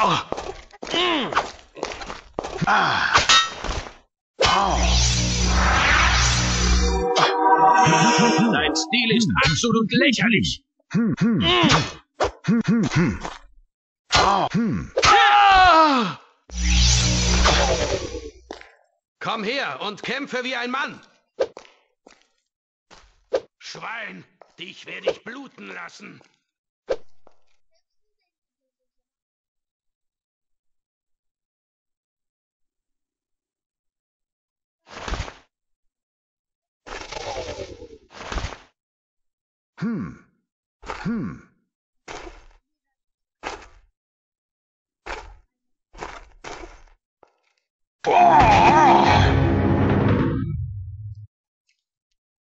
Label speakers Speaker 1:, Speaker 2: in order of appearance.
Speaker 1: Dein Stil ist absolut lächerlich.
Speaker 2: Komm her und kämpfe wie ein Mann. Schwein, dich werde ich bluten lassen.